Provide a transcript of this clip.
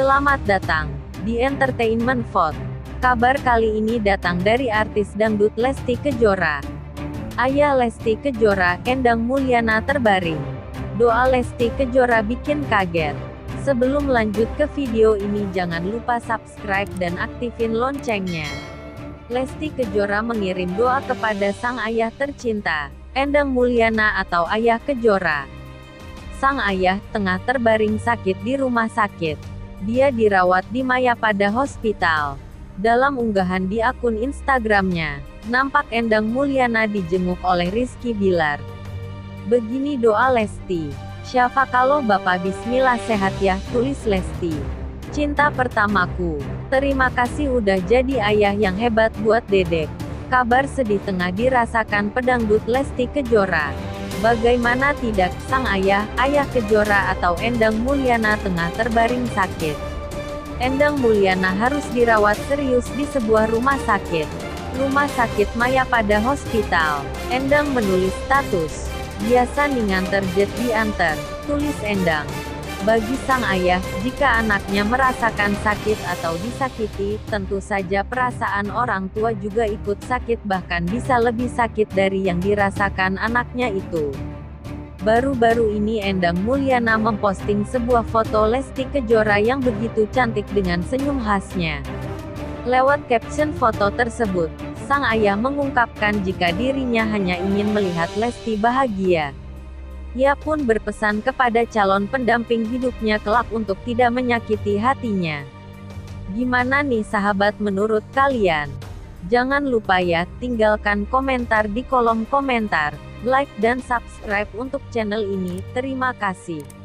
Selamat datang di Entertainment Vote. Kabar kali ini datang dari artis dangdut Lesti Kejora. Ayah Lesti Kejora, Endang Mulyana terbaring. Doa Lesti Kejora bikin kaget. Sebelum lanjut ke video ini jangan lupa subscribe dan aktifin loncengnya. Lesti Kejora mengirim doa kepada sang ayah tercinta, Endang Mulyana atau Ayah Kejora. Sang ayah tengah terbaring sakit di rumah sakit. Dia dirawat di Mayapada Hospital. Dalam unggahan di akun Instagramnya, nampak Endang Mulyana dijenguk oleh Rizky Bilar. Begini doa Lesti. Syafa kalau Bapak Bismillah sehat ya, tulis Lesti. Cinta pertamaku. Terima kasih udah jadi ayah yang hebat buat Dedek. Kabar sedih tengah dirasakan pedangdut Lesti Kejora. Bagaimana tidak, sang ayah, Ayah Kejora atau Endang Mulyana tengah terbaring sakit. Endang Mulyana harus dirawat serius di sebuah rumah sakit. Rumah sakit Mayapada Hospital. Endang menulis status. Biasa nih nganter jet diantar, tulis Endang. Bagi sang ayah, jika anaknya merasakan sakit atau disakiti, tentu saja perasaan orang tua juga ikut sakit, bahkan bisa lebih sakit dari yang dirasakan anaknya itu. Baru-baru ini Endang Mulyana memposting sebuah foto Lesti Kejora yang begitu cantik dengan senyum khasnya. Lewat caption foto tersebut, sang ayah mengungkapkan jika dirinya hanya ingin melihat Lesti bahagia. Ia pun berpesan kepada calon pendamping hidupnya kelak untuk tidak menyakiti hatinya. Gimana nih sahabat menurut kalian? Jangan lupa ya, tinggalkan komentar di kolom komentar. Like dan subscribe untuk channel ini. Terima kasih.